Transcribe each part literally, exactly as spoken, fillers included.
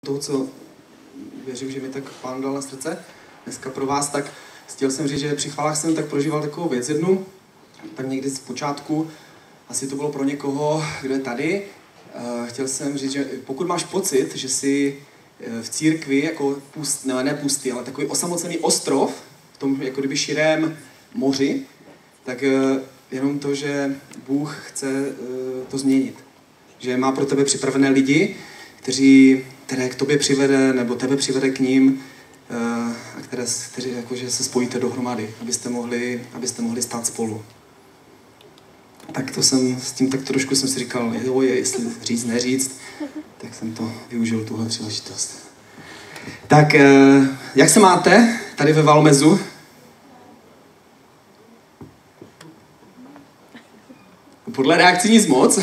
toho, co věřím, že mi tak Pán dal na srdce dneska pro vás, tak chtěl jsem říct, že při chválách jsem tak prožíval takovou věc jednu, tak někdy z počátku, asi to bylo pro někoho, kdo je tady, chtěl jsem říct, že pokud máš pocit, že jsi v církvi jako pust, ne, ne pustý, ale takový osamocený ostrov v tom jako kdyby širém moři, tak jenom to, že Bůh chce to změnit. Že má pro tebe připravené lidi, kteří, které k tobě přivede, nebo tebe přivede k ním, a které, kteří jakože se spojíte dohromady, abyste mohli, abyste mohli stát spolu. Tak to jsem, s tím tak trošku jsem si říkal, jo, jestli říct, neříct, tak jsem to využil, tuhle příležitost. Tak, jak se máte tady ve Valmezu? Podle reakcí nic moc.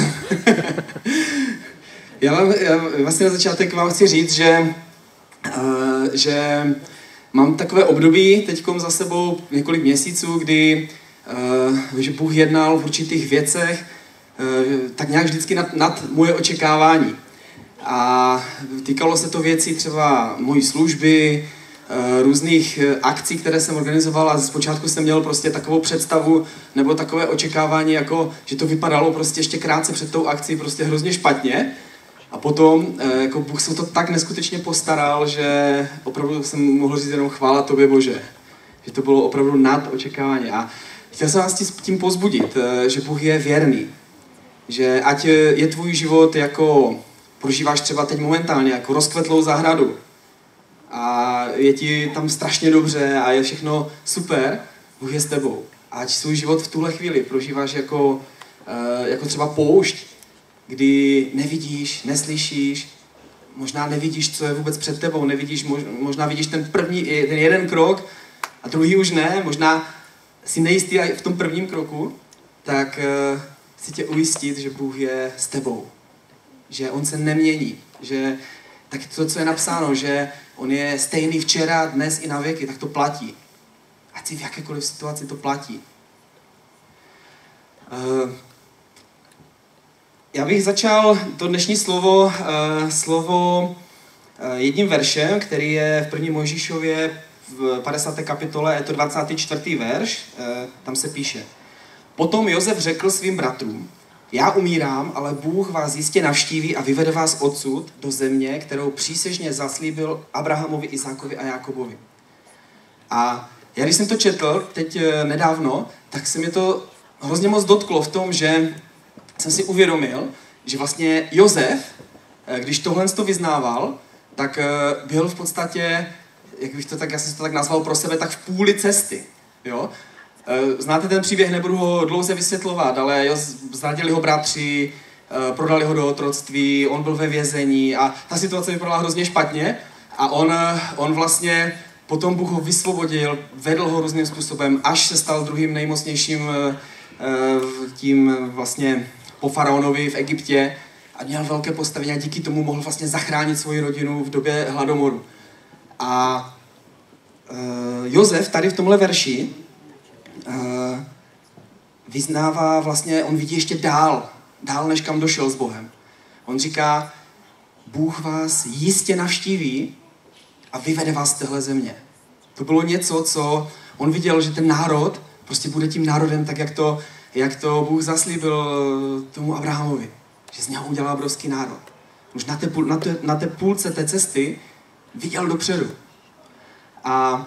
já, vám, já vlastně na začátek vám chci říct, že, uh, že mám takové období teďkom za sebou několik měsíců, kdy uh, že Bůh jednal v určitých věcech uh, tak nějak vždycky nad, nad moje očekávání. A týkalo se to věcí třeba mojí služby, různých akcí, které jsem organizoval a zpočátku jsem měl prostě takovou představu nebo takové očekávání, jako, že to vypadalo prostě ještě krátce před tou akcí prostě hrozně špatně. A potom jako Bůh se to tak neskutečně postaral, že opravdu jsem mohl říct jenom chvála tobě, Bože. Že to bylo opravdu nad očekávání. A chtěl jsem vás tím povzbudit, že Bůh je věrný. Že ať je tvůj život jako prožíváš třeba teď momentálně jako rozkvetlou zahradu, a je ti tam strašně dobře a je všechno super, Bůh je s tebou. A ať svůj život v tuhle chvíli prožíváš jako, jako třeba poušť, kdy nevidíš, neslyšíš, možná nevidíš, co je vůbec před tebou, nevidíš, možná vidíš ten první, ten jeden krok a druhý už ne, možná si nejistý v tom prvním kroku, tak chci tě ujistit, že Bůh je s tebou. Že on se nemění, že tak to, co je napsáno, že on je stejný včera, dnes i na věky, tak to platí. Ať si v jakékoliv situaci to platí. Uh, já bych začal to dnešní slovo, uh, slovo uh, jedním veršem, který je v první Mojžíšově v padesáté kapitole, je to dvacátý čtvrtý verš, uh, tam se píše. Potom Josef řekl svým bratrům, já umírám, ale Bůh vás jistě navštíví a vyvede vás odsud do země, kterou přísežně zaslíbil Abrahamovi, Izákovi a Jákobovi. A já když jsem to četl teď nedávno, tak se mě to hrozně moc dotklo v tom, že jsem si uvědomil, že vlastně Josef, když tohle to vyznával, tak byl v podstatě, jak bych to tak, já jsem to tak nazval pro sebe, tak v půli cesty. Jo? Znáte ten příběh, nebudu ho dlouze vysvětlovat, ale zradili ho bratři, prodali ho do otroctví, on byl ve vězení a ta situace vypadala hrozně špatně a on, on vlastně, potom Bůh ho vysvobodil, vedl ho různým způsobem, až se stal druhým nejmocnějším tím vlastně po faraonovi v Egyptě a měl velké postavení a díky tomu mohl vlastně zachránit svoji rodinu v době hladomoru. A Josef tady v tomhle verši Uh, vyznává vlastně, on vidí ještě dál, dál než kam došel s Bohem. On říká, Bůh vás jistě navštíví a vyvede vás z téhle země. To bylo něco, co on viděl, že ten národ prostě bude tím národem tak, jak to, jak to Bůh zaslíbil tomu Abrahamovi. Že z něho udělal obrovský národ. Už na té, na té, na té půlce té cesty viděl dopředu. A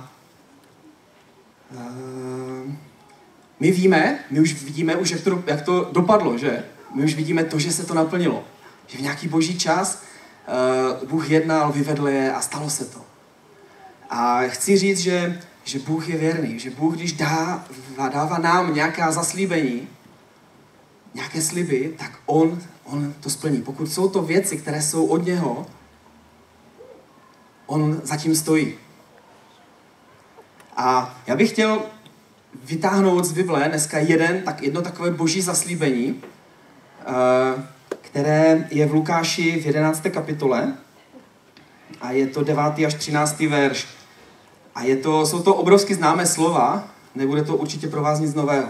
Uh, my víme, my už vidíme, už jak, to, jak to dopadlo, že? My už vidíme to, že se to naplnilo. Že v nějaký boží čas uh, Bůh jednal, vyvedl je a stalo se to. A chci říct, že, že Bůh je věrný, že Bůh, když dá, dává nám nějaká zaslíbení, nějaké sliby, tak on, on to splní. Pokud jsou to věci, které jsou od něho, on zatím stojí. A já bych chtěl vytáhnout z Bible dneska jeden, tak jedno takové boží zaslíbení, které je v Lukáši v jedenácté kapitole a je to devátý až třináctý verš. A je to, jsou to obrovsky známé slova, nebude to určitě pro vás nic nového.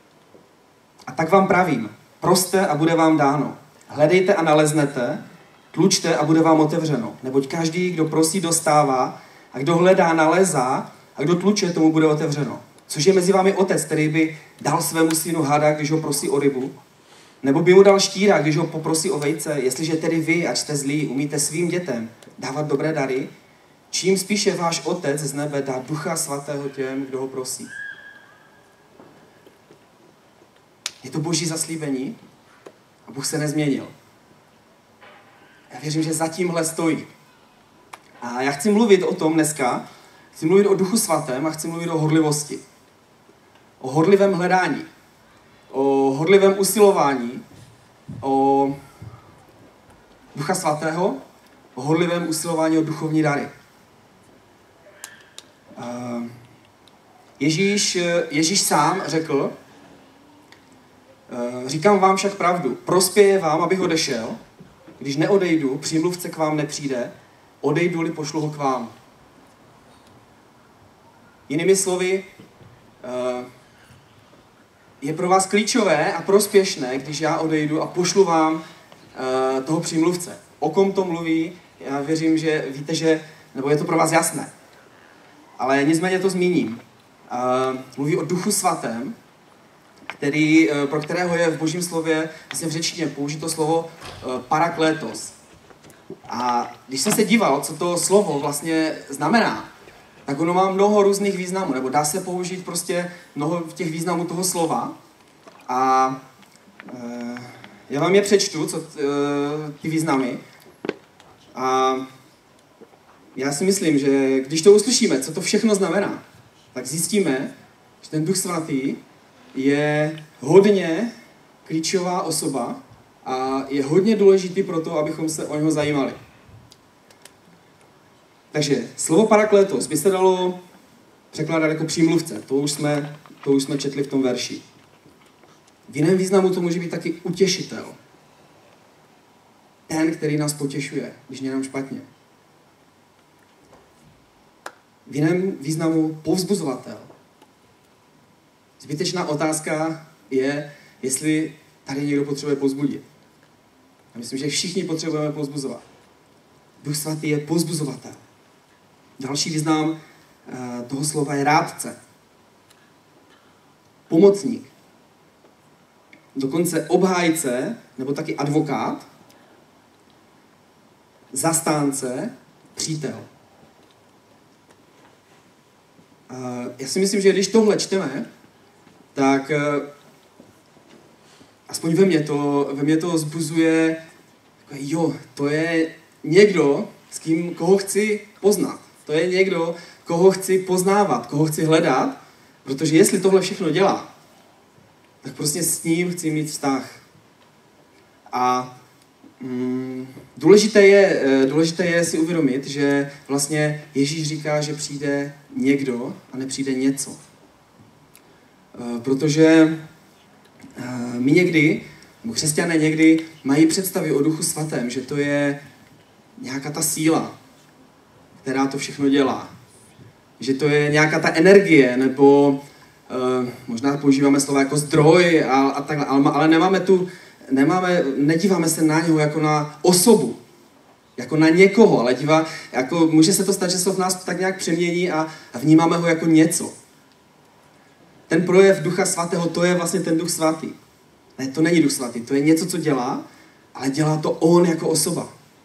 A tak vám pravím, proste a bude vám dáno. Hledejte a naleznete, Tlučte a bude vám otevřeno. Neboť každý, kdo prosí, dostává, a kdo hledá, nalezá, a kdo tluče, tomu bude otevřeno. Což je mezi vámi otec, který by dal svému synu hada, když ho prosí o rybu? Nebo by mu dal štíra, když ho poprosí o vejce? Jestliže tedy vy, ač jste zlí, umíte svým dětem dávat dobré dary, čím spíše váš otec z nebe dá Ducha Svatého těm, kdo ho prosí. Je to boží zaslíbení a Bůh se nezměnil. Já věřím, že za tímhle stojí. A já chci mluvit o tom dneska, chci mluvit o Duchu Svatém a chci mluvit o horlivosti. O horlivém hledání, o horlivém usilování, o Ducha Svatého, o horlivém usilování o duchovní dary. Ježíš, Ježíš sám řekl, říkám vám však pravdu, prospěje vám, abych odešel, když neodejdu, přímluvce k vám nepřijde, odejdu-li, pošlu ho k vám. Jinými slovy, je pro vás klíčové a prospěšné, když já odejdu a pošlu vám toho přímluvce. O kom to mluví, já věřím, že víte, že, nebo je to pro vás jasné. Ale nicméně to zmíním. Mluví o Duchu Svatém, který, pro kterého je v Božím slově, vlastně v řečtině použito slovo paraklétos. A když jsem se díval, co to slovo vlastně znamená, tak ono má mnoho různých významů, nebo dá se použít prostě mnoho těch významů toho slova. A e, já vám je přečtu, co, e, ty významy. A já si myslím, že když to uslyšíme, co to všechno znamená, tak zjistíme, že ten Duch Svatý je hodně klíčová osoba a je hodně důležitý pro to, abychom se o něho zajímali. Takže slovo paraklétos by se dalo překládat jako přímluvce. To už jsme, to už jsme četli v tom verši. V jiném významu to může být taky utěšitel. Ten, který nás potěšuje, když je nám špatně. V jiném významu povzbuzovatel. Zbytečná otázka je, jestli tady někdo potřebuje povzbudit. Já myslím, že všichni potřebujeme povzbuzovat. Duch Svatý je povzbuzovatel. Další význam uh, toho slova je rádce. Pomocník. Dokonce obhájce, nebo taky advokát. Zastánce, přítel. Uh, já si myslím, že když tohle čteme, tak uh, aspoň ve mně to, ve mně to zbuzuje, jo, to je někdo, s kým, koho chci poznat. To je někdo, koho chci poznávat, koho chci hledat, protože jestli tohle všechno dělá, tak prostě s ním chci mít vztah. A mm, důležité, je, důležité je si uvědomit, že vlastně Ježíš říká, že přijde někdo a nepřijde něco. Protože my někdy, nebo křesťané někdy, mají představy o Duchu Svatém, že to je nějaká ta síla, která to všechno dělá. Že to je nějaká ta energie, nebo uh, možná používáme slova jako zdroj a, a takhle, ale, ale nemáme tu, nemáme, nedíváme se na něho jako na osobu, jako na někoho, ale dívá, jako, může se to stát, že se v nás tak nějak přemění a, a vnímáme ho jako něco. Ten projev Ducha Svatého, to je vlastně ten Duch Svatý. Ne, to není Duch Svatý, to je něco, co dělá, ale dělá to on jako osoba.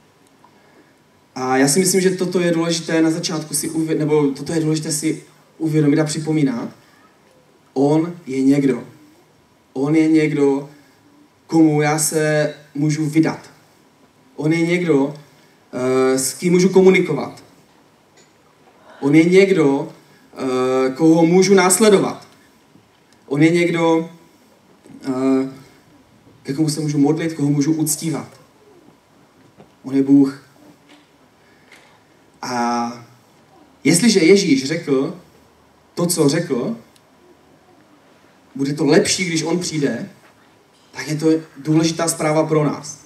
A já si myslím, že toto je důležité na začátku si uvědomit, nebo toto je důležité si uvědomit a připomínat. On je někdo. On je někdo, komu já se můžu vydat. On je někdo, s kým můžu komunikovat. On je někdo, koho můžu následovat. On je někdo, ke komu se můžu modlit, koho můžu uctívat. On je Bůh. A jestliže Ježíš řekl to, co řekl, bude to lepší, když on přijde, tak je to důležitá zpráva pro nás.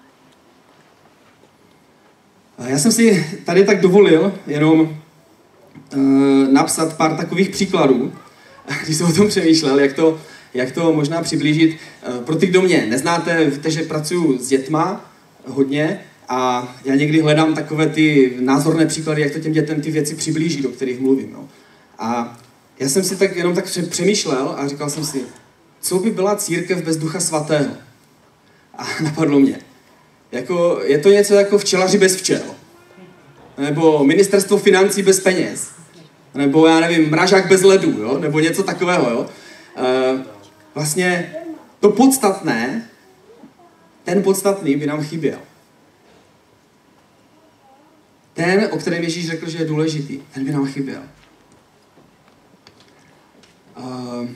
A já jsem si tady tak dovolil jenom uh, napsat pár takových příkladů, když jsem o tom přemýšlel, jak to, jak to možná přiblížit. Uh, pro ty, kdo mě neznáte, víte, že pracuji s dětma hodně A já někdy hledám takové ty názorné příklady, jak to těm dětem ty věci přiblíží, do kterých mluvím. No. A já jsem si tak jenom tak přemýšlel a říkal jsem si, co by byla církev bez Ducha Svatého? A napadlo mě, jako, je to něco jako včelaři bez včel. Nebo ministerstvo financí bez peněz. Nebo já nevím, mražák bez ledu, jo? Nebo něco takového. Jo? E, vlastně to podstatné, ten podstatný by nám chyběl. Ten, o kterém Ježíš řekl, že je důležitý, ten by nám chyběl. E,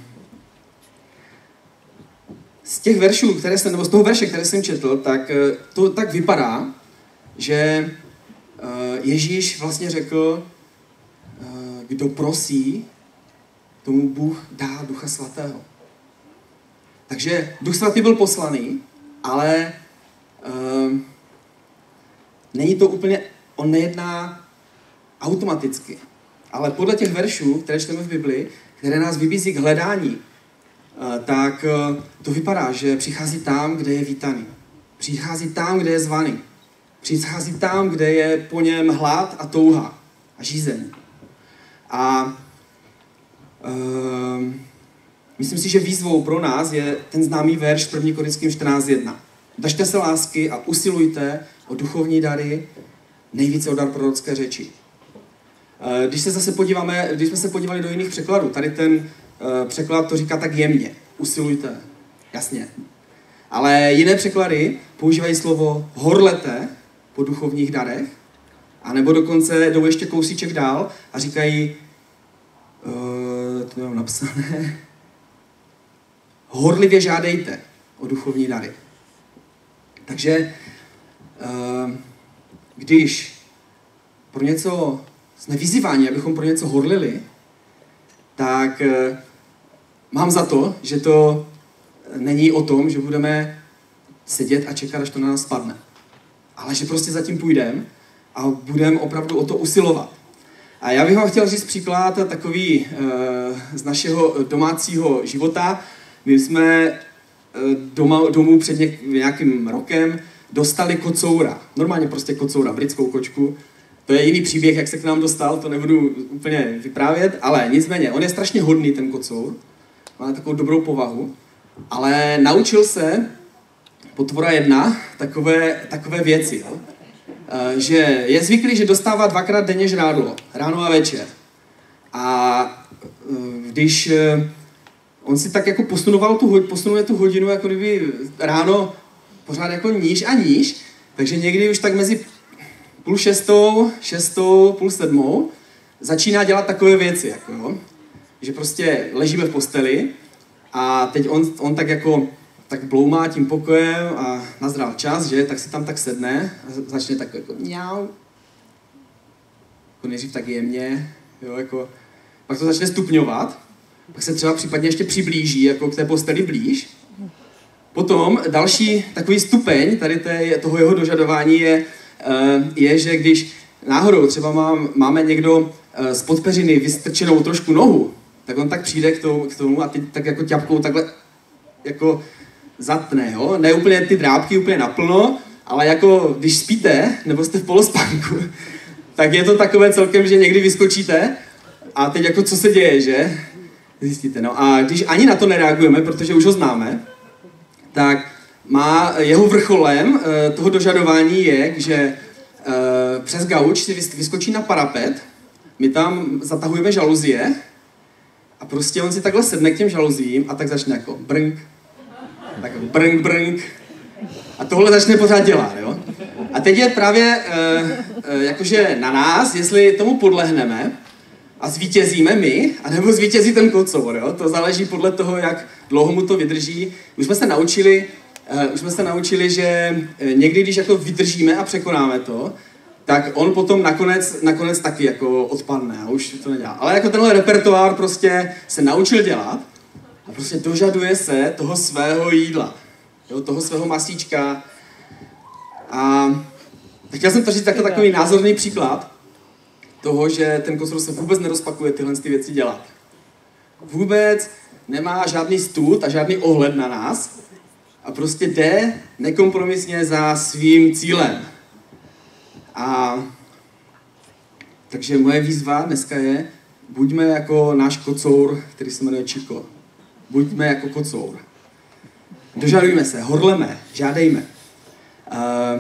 z těch veršů, které jsem, nebo z toho verše, které jsem četl, tak to tak vypadá, že Ježíš vlastně řekl, kdo prosí, tomu Bůh dá Ducha Svatého. Takže Duch Svatý byl poslaný, ale uh, není to úplně, on nejedná automaticky. Ale podle těch veršů, které čteme v Biblii, které nás vybízí k hledání, uh, tak uh, to vypadá, že přichází tam, kde je vítaný. Přichází tam, kde je zvaný. Přichází tam, kde je po něm hlad a touha a žízeň. A uh, myslím si, že výzvou pro nás je ten známý verš první Korinským čtrnáct jedna. Držte se lásky a usilujte o duchovní dary, nejvíce o dar prorocké řeči. Uh, když se zase podíváme, když jsme se podívali do jiných překladů, tady ten uh, překlad to říká tak jemně. Usilujte. Jasně. Ale jiné překlady používají slovo horlete po duchovních darech, a nebo dokonce jdou ještě kousíček dál a říkají, uh, to mám napsané, horlivě žádejte o duchovní dary. Takže uh, když pro něco jsme vyzýváni, abychom pro něco horlili, tak uh, mám za to, že to není o tom, že budeme sedět a čekat, až to na nás spadne. Ale že prostě zatím půjdeme a budeme opravdu o to usilovat. A já bych vám chtěl říct příklad takový e, z našeho domácího života. My jsme e, doma, domů před něk, nějakým rokem dostali kocoura. Normálně prostě kocoura, britskou kočku. To je jiný příběh, jak se k nám dostal, to nebudu úplně vyprávět, ale nicméně, on je strašně hodný, ten kocour. Má takovou dobrou povahu. Ale naučil se, potvora jedna, takové, takové věci. Jo? E, že je zvyklý, že dostává dvakrát denně žrádlo, ráno a večer. A e, když e, on si tak jako posunoval tu, posunuje tu hodinu, jako kdyby ráno pořád jako níž a níž, takže někdy už tak mezi půl šestou, šestou, půl sedmou začíná dělat takové věci. Jako, jo? Že prostě ležíme v posteli, a teď on, on tak jako tak bloumá tím pokojem a nazrál čas, že? Tak si tam tak sedne a začne tak jako mňau. Jako nejdřív tak jemně, jo, jako. Pak to začne stupňovat, pak se třeba případně ještě přiblíží, jako k té posteli blíž. Potom další takový stupeň tady té, toho jeho dožadování je, je, že když náhodou třeba mám, máme někdo z podpeřiny vystrčenou trošku nohu, tak on tak přijde k tomu, k tomu a ty tak jako ťapkou takhle jako zatne, jo? Ne úplně ty drápky úplně naplno, ale jako když spíte, nebo jste v polospánku, tak je to takové celkem, že někdy vyskočíte a teď jako co se děje, že? Zjistíte, no. A když ani na to nereagujeme, protože už ho známe, tak má jeho vrcholem toho dožadování je, že přes gauč si vyskočí na parapet, my tam zatahujeme žaluzie, a prostě on si takhle sedne k těm žaluzím a tak začne jako brnk, tak jako brnk, brnk. A tohle začne pořád dělat, jo. A teď je právě e, e, jakože na nás, jestli tomu podlehneme a zvítězíme my, anebo zvítězí ten kocour, jo. To záleží podle toho, jak dlouho mu to vydrží. Už jsme se naučili, e, už jsme se naučili, že někdy, když jako vydržíme a překonáme to, tak on potom nakonec, nakonec taky jako odpadne a už to nedělá. Ale jako tenhle repertoár prostě se naučil dělat a prostě dožaduje se toho svého jídla, jo, toho svého masíčka. A chtěl jsem to říct jako takový názorný příklad toho, že ten kocour se vůbec nerozpakuje tyhle ty věci dělat. Vůbec nemá žádný stud a žádný ohled na nás a prostě jde nekompromisně za svým cílem. A takže moje výzva dneska je, buďme jako náš kocour, který se jmenuje Čiko. Buďme jako kocour. Dožadujme se, horleme, žádejme. Uh,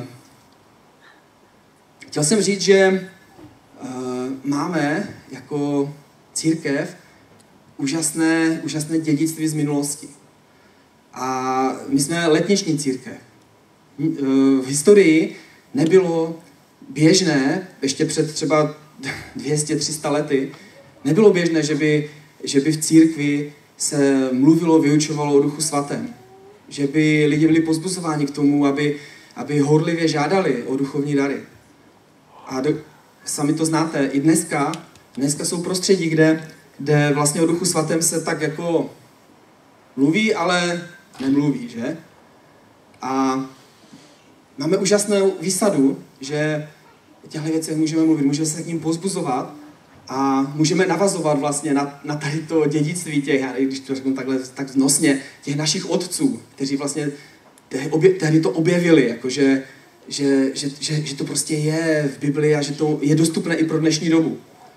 chtěl jsem říct, že uh, máme jako církev úžasné, úžasné dědictví z minulosti. A my jsme letniční církev. V historii nebylo běžné, ještě před třeba dvě stě tři sta lety, nebylo běžné, že by, že by v církvi se mluvilo, vyučovalo o Duchu Svatém. Že by lidi byli pozbuzováni k tomu, aby, aby horlivě žádali o duchovní dary. A do, sami to znáte, i dneska, dneska jsou prostředí, kde, kde vlastně o Duchu Svatém se tak jako mluví, ale nemluví, že? A máme úžasnou výsadu, že o těchto věcech můžeme mluvit, můžeme se k ním pozbuzovat a můžeme navazovat vlastně na, na tady to dědictví těch, když to řeknu takhle tak vznosně, těch našich otců, kteří vlastně tehdy to objevili, jakože, že, že, že, že to prostě je v Biblii a že to je dostupné i pro dnešní dobu.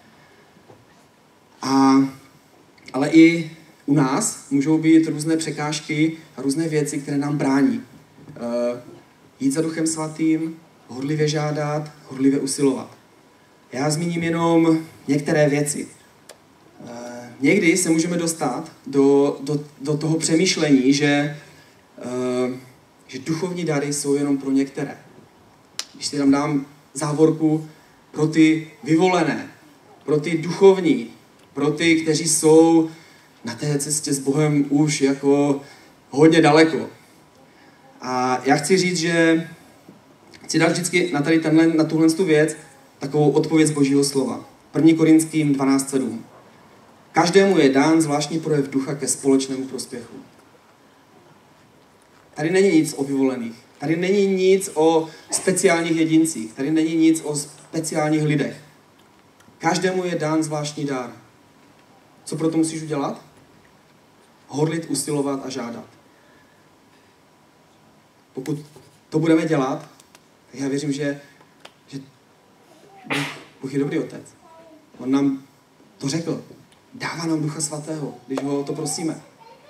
A, ale i u nás můžou být různé překážky a různé věci, které nám brání. Uh, jít za Duchem Svatým, horlivě žádat, horlivě usilovat. Já zmíním jenom některé věci. Uh, někdy se můžeme dostat do, do, do toho přemýšlení, že, uh, že duchovní dary jsou jenom pro některé. Když si tam dám závorku pro ty vyvolené, pro ty duchovní, pro ty, kteří jsou na té cestě s Bohem už jako hodně daleko. A já chci říct, že chci dát vždycky na, tady tenhle, na tuhle tu věc takovou odpověď z Božího slova. první Korinským dvanáct sedm. Každému je dán zvláštní projev ducha ke společnému prospěchu. Tady není nic o vyvolených. Tady není nic o speciálních jedincích. Tady není nic o speciálních lidech. Každému je dán zvláštní dar. Co pro to musíš udělat? Horlit, usilovat a žádat. Pokud to budeme dělat, tak já věřím, že, že Bůh je dobrý otec. On nám to řekl. Dává nám Ducha Svatého, když ho o to prosíme.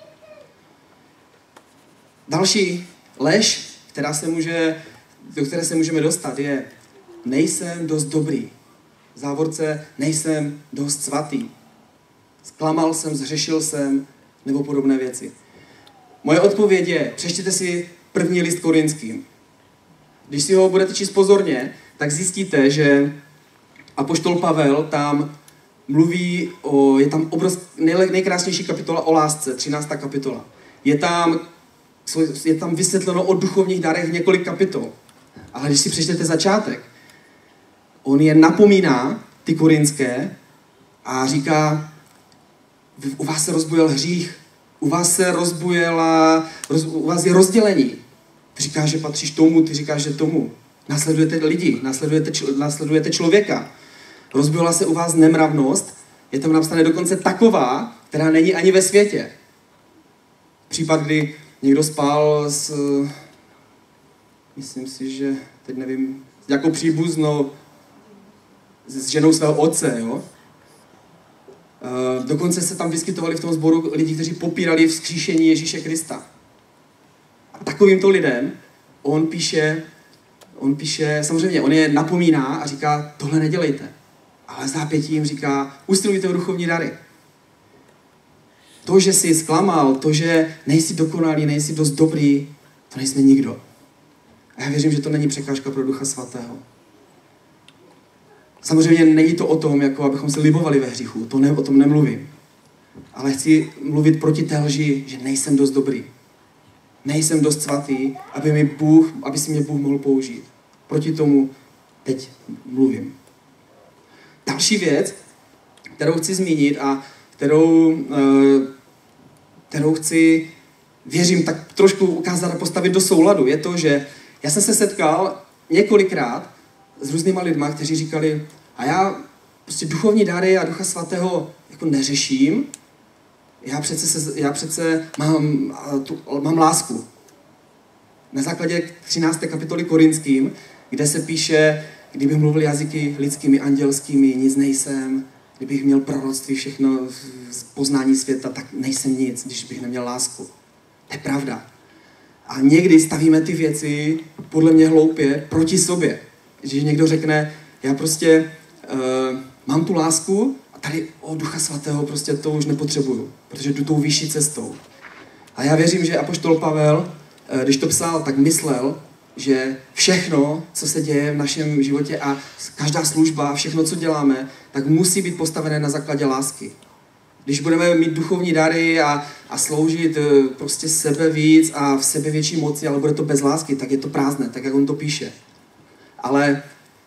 Další lež, která se může, do které se můžeme dostat, je nejsem dost dobrý. V závorce nejsem dost svatý. Zklamal jsem, zřešil jsem, nebo podobné věci. Moje odpověď je, přečtěte si první list Korinským. Když si ho budete číst pozorně, tak zjistíte, že apoštol Pavel tam mluví o, je tam obrovsk, nej, nejkrásnější kapitola o lásce, třináctá kapitola. Je tam, je tam vysvětleno o duchovních darech několik kapitol. Ale když si přečtete začátek, on je napomíná, ty korinské, a říká, u vás se rozbujel hřích, u vás se rozbujela, roz, u vás je rozdělení. Ty říkáš, že patříš tomu, ty říkáš, že tomu. Následujete lidi, následujete, čl, následujete člověka. Rozbujela se u vás nemravnost, je tam napsané dokonce taková, která není ani ve světě. Případ, kdy někdo spal s, myslím si, že, teď nevím, jako příbuznou s ženou svého otce, jo? Uh, dokonce se tam vyskytovali v tom sboru lidi, kteří popírali vzkříšení Ježíše Krista. A takovýmto lidem on píše, on píše, samozřejmě on je napomíná a říká, tohle nedělejte. Ale zápětí jim říká, usilujte o duchovní dary. To, že jsi zklamal, to, že nejsi dokonalý, nejsi dost dobrý, to nejsme nikdo. A já věřím, že to není překážka pro Ducha Svatého. Samozřejmě není to o tom, jako abychom se libovali ve hříchu, to ne, o tom nemluvím. Ale chci mluvit proti té lži, že nejsem dost dobrý. Nejsem dost svatý, aby, mi Bůh, aby si mě Bůh mohl použít. Proti tomu teď mluvím. Další věc, kterou chci zmínit a kterou, kterou chci, věřím, tak trošku ukázat a postavit do souladu, je to, že já jsem se setkal několikrát s různýma lidma, kteří říkali, a já prostě duchovní dary a Ducha Svatého jako neřeším, já přece, se, já přece mám, tu, mám lásku. Na základě třinácté kapitoly Korinským, kde se píše, kdybych mluvil jazyky lidskými, andělskými, nic nejsem. Kdybych měl proroctví, všechno z poznání světa, tak nejsem nic, když bych neměl lásku. To je pravda. A někdy stavíme ty věci, podle mě hloupě, proti sobě. Když někdo řekne, já prostě uh, mám tu lásku a tady o Ducha Svatého prostě to už nepotřebuju, protože jdu tou vyšší cestou. A já věřím, že apoštol Pavel, uh, když to psal, tak myslel, že všechno, co se děje v našem životě a každá služba, všechno, co děláme, tak musí být postavené na základě lásky. Když budeme mít duchovní dary a, a sloužit prostě sebe víc a v sebe větší moci, ale bude to bez lásky, tak je to prázdné, tak jak on to píše. Ale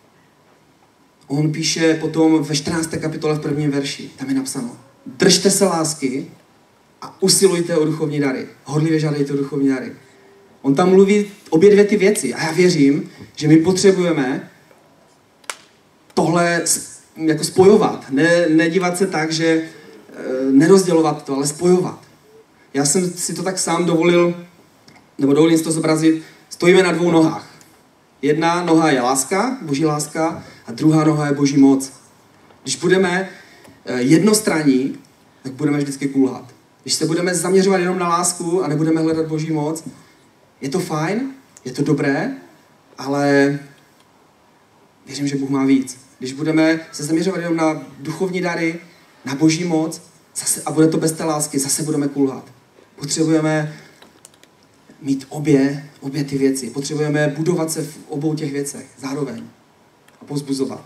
on píše potom ve čtrnácté kapitole v prvním verši, tam je napsáno: držte se lásky a usilujte o duchovní dary. Horlivě žádejte o duchovní dary. On tam mluví obě dvě ty věci a já věřím, že my potřebujeme tohle jako spojovat. Ne, nedívat se tak, že e, nerozdělovat to, ale spojovat. Já jsem si to tak sám dovolil, nebo dovolím si to zobrazit, stojíme na dvou nohách. Jedna noha je láska, boží láska, a druhá noha je boží moc. Když budeme e, jednostranní, tak budeme vždycky kulhat. Když se budeme zaměřovat jenom na lásku a nebudeme hledat boží moc, je to fajn, je to dobré, ale věřím, že Bůh má víc. Když budeme se zaměřovat jenom na duchovní dary, na boží moc, zase, a bude to bez té lásky, zase budeme kulhat. Potřebujeme mít obě, obě ty věci. Potřebujeme budovat se v obou těch věcech zároveň a povzbuzovat.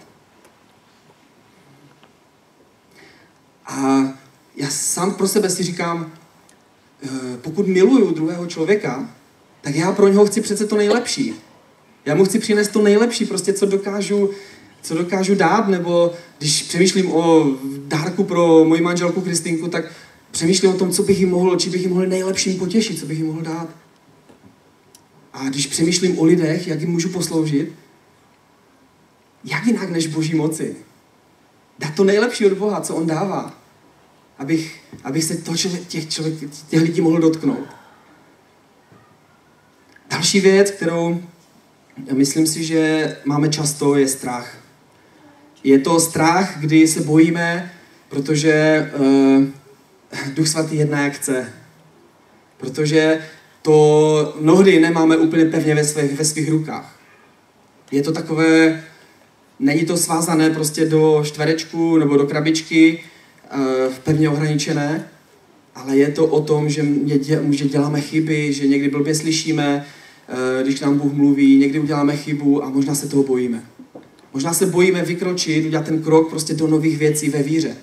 A já sám pro sebe si říkám, pokud miluju druhého člověka, tak já pro něho chci přece to nejlepší. Já mu chci přinést to nejlepší, prostě co dokážu, co dokážu dát, nebo když přemýšlím o dárku pro moji manželku Kristýnku, tak přemýšlím o tom, co bych jí mohl, či bych jí mohl nejlepším potěšit, co bych jí mohl dát. A když přemýšlím o lidech, jak jim můžu posloužit, jak jinak než boží moci. Dát to nejlepší od Boha, co on dává, abych, abych se to člověk, těch, člověk, těch lidí mohl dotknout. Další věc, kterou myslím si, že máme často, je strach. Je to strach, kdy se bojíme, protože uh, Duch Svatý jedná jak chce. Protože to mnohdy nemáme úplně pevně ve svých, ve svých rukách. Je to takové, není to svázané prostě do čtverečku nebo do krabičky, uh, pevně ohraničené, ale je to o tom, že, dě, že děláme chyby, že někdy blbě slyšíme, když k nám Bůh mluví, někdy uděláme chybu a možná se toho bojíme. Možná se bojíme vykročit, udělat ten krok prostě do nových věcí ve víře.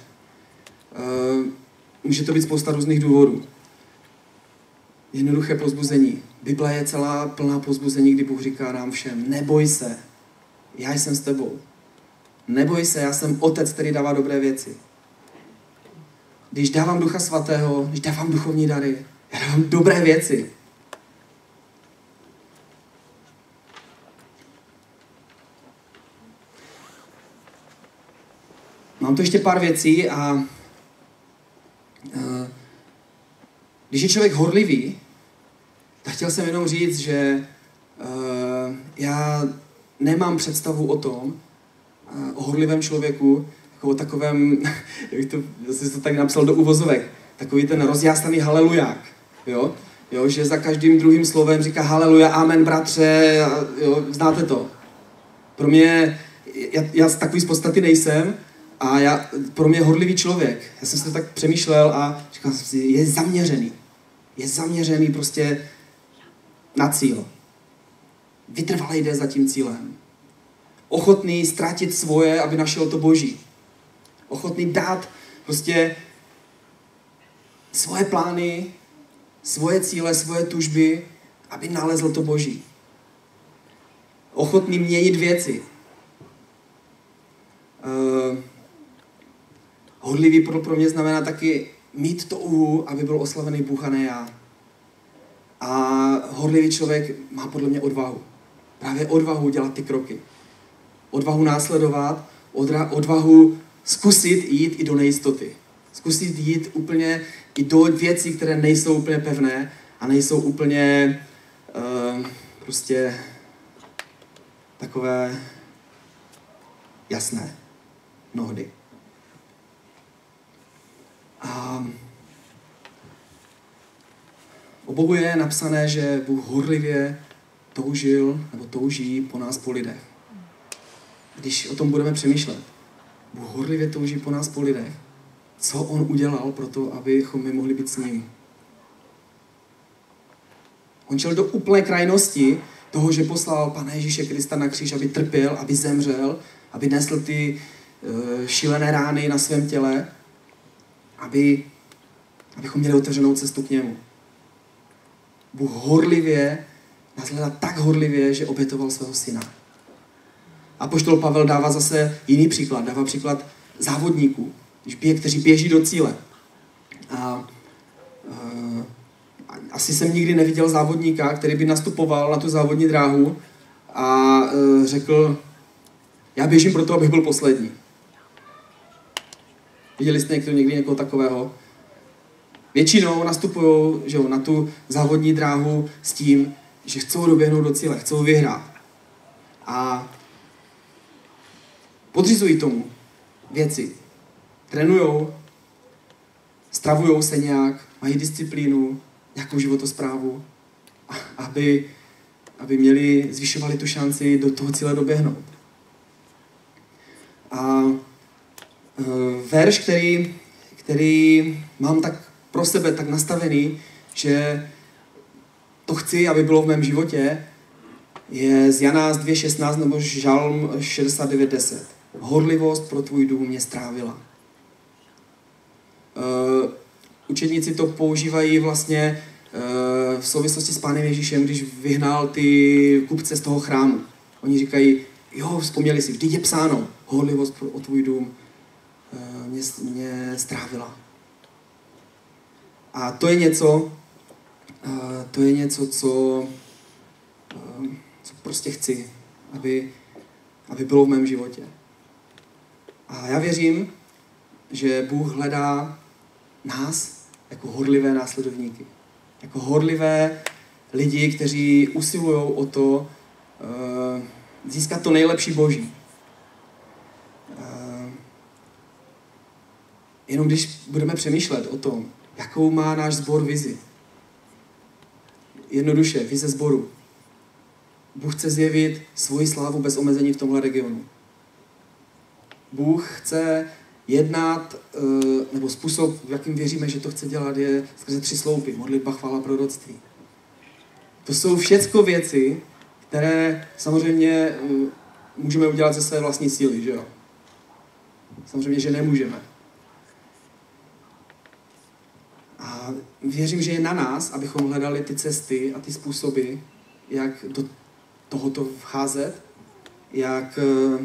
Může to být spousta různých důvodů. Jednoduché povzbuzení. Bible je celá plná povzbuzení, kdy Bůh říká nám všem, neboj se, já jsem s tebou. Neboj se, já jsem otec, který dává dobré věci. Když dávám Ducha Svatého, když dávám duchovní dary, já dávám dobré věci. Mám tu ještě pár věcí a uh, když je člověk horlivý, tak chtěl jsem jenom říct, že uh, já nemám představu o tom, uh, o horlivém člověku, jako o takovém, jak to, já jsem to tak napsal do uvozovek, takový ten rozjástaný haleluják, jo? Jo, že za každým druhým slovem říká haleluja, amen, bratře, jo, znáte to. Pro mě, já, já takový z podstaty nejsem, a já, pro mě horlivý člověk, já jsem si to tak přemýšlel a říkal jsem si, je zaměřený. Je zaměřený prostě na cíl. Vytrvale jde za tím cílem. Ochotný ztratit svoje, aby našel to boží. Ochotný dát prostě svoje plány, svoje cíle, svoje tužby, aby nalezl to boží. Ochotný měnit věci. Uh, Horlivý pro, pro mě znamená taky mít touhu, aby byl oslavený Bůh a ne já. A horlivý člověk má podle mě odvahu. Právě odvahu dělat ty kroky. Odvahu následovat, odra, odvahu zkusit jít i do nejistoty. Zkusit jít úplně i do věcí, které nejsou úplně pevné a nejsou úplně uh, prostě takové jasné. Mnohdy. A o Bohu je napsané, že Bůh horlivě toužil nebo touží po nás, po lidech. Když o tom budeme přemýšlet, Bůh horlivě touží po nás, po lidech. Co on udělal pro to, abychom my mohli být s ním? On šel do úplné krajnosti toho, že poslal Pana Ježíše Krista na kříž, aby trpěl, aby zemřel, aby nesl ty uh, šílené rány na svém těle, aby, abychom měli otevřenou cestu k němu. Bůh horlivě nás hledá tak horlivě, že obětoval svého syna. Apoštol Pavel dává zase jiný příklad. Dává příklad závodníků, když běh, kteří běží do cíle. A uh, asi jsem nikdy neviděl závodníka, který by nastupoval na tu závodní dráhu a uh, řekl, já běžím proto, abych byl poslední. Viděli jste někdo někdy někoho takového? Většinou nastupují že jo, na tu závodní dráhu s tím, že chcou doběhnout do cíle, chcou vyhrát. A podřizují tomu věci. Trénujou, stravujou se nějak, mají disciplínu, nějakou životosprávu, aby, aby měli, zvyšovali tu šanci do toho cíle doběhnout. A e, verš, který, který mám tak pro sebe tak nastavený, že to chci, aby bylo v mém životě, je z Jana dvě šestnáct nebo Žalm šedesát devět deset. Horlivost pro tvůj dům mě strávila. Uh, učedníci to používají vlastně uh, v souvislosti s Pánem Ježíšem, když vyhnal ty kupce z toho chrámu. Oni říkají, jo, vzpomněli si, vždyť je psáno, horlivost pro tvůj dům uh, mě, mě strávila. A to je něco, uh, to je něco, co, uh, co prostě chci, aby, aby bylo v mém životě. A já věřím, že Bůh hledá nás jako horlivé následovníky. Jako horlivé lidi, kteří usilují o to uh, získat to nejlepší Boží. Uh, jenom když budeme přemýšlet o tom, jakou má náš sbor vizi. Jednoduše, vize sboru. Bůh chce zjevit svoji slávu bez omezení v tomhle regionu. Bůh chce jednat, nebo způsob, v jakým věříme, že to chce dělat, je skrze tři sloupy. Modlitba, chvála, proroctví. To jsou všecko věci, které samozřejmě můžeme udělat ze své vlastní síly, že jo? Samozřejmě, že nemůžeme. A věřím, že je na nás, abychom hledali ty cesty a ty způsoby, jak do tohoto vcházet, jak,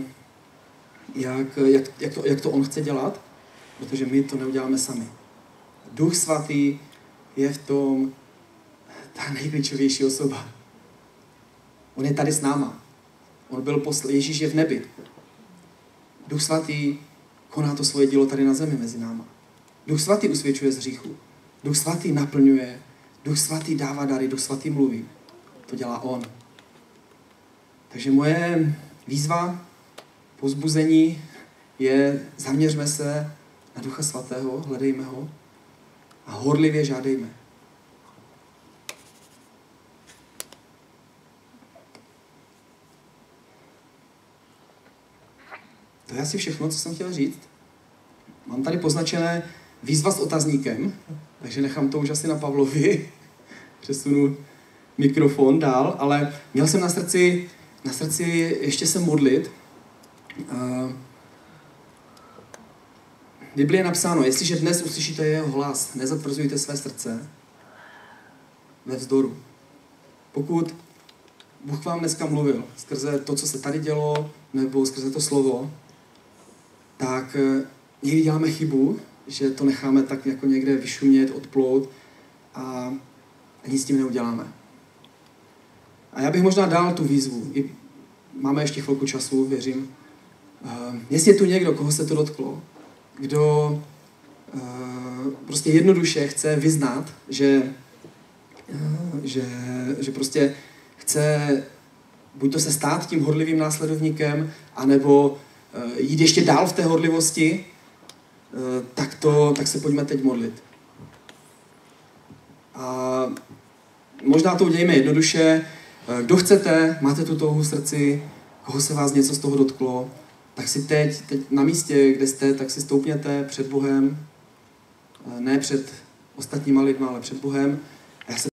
jak, jak, jak, to, jak to on chce dělat, protože my to neuděláme sami. Duch svatý je v tom ta nejklíčovější osoba. On je tady s náma. On byl posl... Ježíš je v nebi. Duch svatý koná to svoje dílo tady na zemi mezi náma. Duch svatý usvědčuje z hříchu. Duch svatý naplňuje. Duch svatý dává dary. Duch svatý mluví. To dělá on. Takže moje výzva, povzbuzení je zaměřme se na Ducha svatého, hledejme ho a horlivě žádejme. To je asi všechno, co jsem chtěl říct. Mám tady poznačené výzva s otazníkem, takže nechám to už asi na Pavlovi. Přesunu mikrofon dál, ale měl jsem na srdci, na srdci ještě se modlit. V Biblii je napsáno, jestliže dnes uslyšíte jeho hlas, nezatvrzujte své srdce ve vzdoru. Pokud Bůh vám dneska mluvil skrze to, co se tady dělo, nebo skrze to slovo, tak někdy děláme chybu, že to necháme tak jako někde vyšumět, odplout a nic s tím neuděláme. A já bych možná dal tu výzvu. I máme ještě chvilku času, věřím. Uh, jestli je tu někdo, koho se to dotklo, kdo uh, prostě jednoduše chce vyznat, že, uh, že, že prostě chce buď to se stát tím horlivým následovníkem, anebo jít ještě dál v té horlivosti, tak, to, tak se pojďme teď modlit. A možná to udělejme jednoduše. Kdo chcete, máte tu touhu v srdci, koho se vás něco z toho dotklo, tak si teď, teď na místě, kde jste, tak si stoupněte před Bohem, ne před ostatníma lidma, ale před Bohem. A já se